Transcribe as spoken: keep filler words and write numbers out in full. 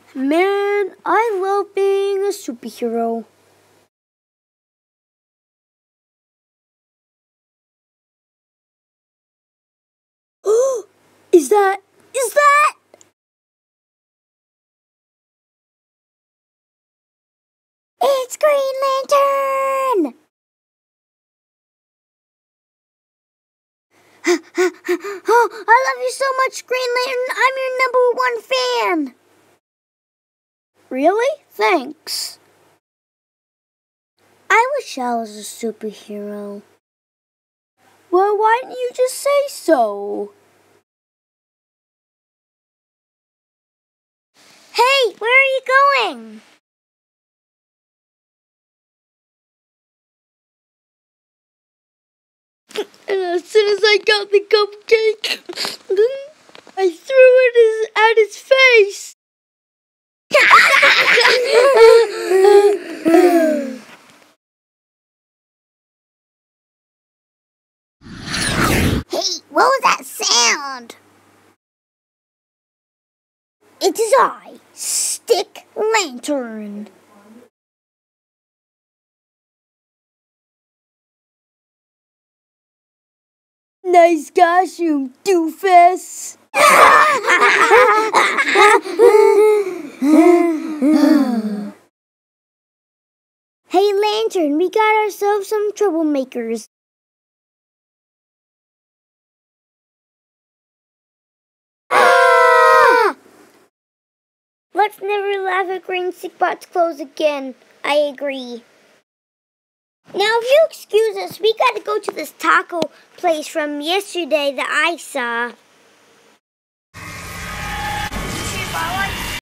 Man, I love being a superhero. Oh, is that, is that? It's Green Lantern! Oh, I love you so much, Green Lantern. I'm your number one fan. Really? Thanks. I wish I was a superhero. Well, why didn't you just say so? Hey, where are you going? And as soon as I got the cupcake, I threw it at his face. Hey, what was that sound? It is I, Stick Lantern. Nice costume, doofus. Hey, Lantern, we got ourselves some troublemakers. Ah! Let's never laugh at Green Stickbot's clothes again. I agree. Now, if you excuse us, we gotta go to this taco place from yesterday that I saw.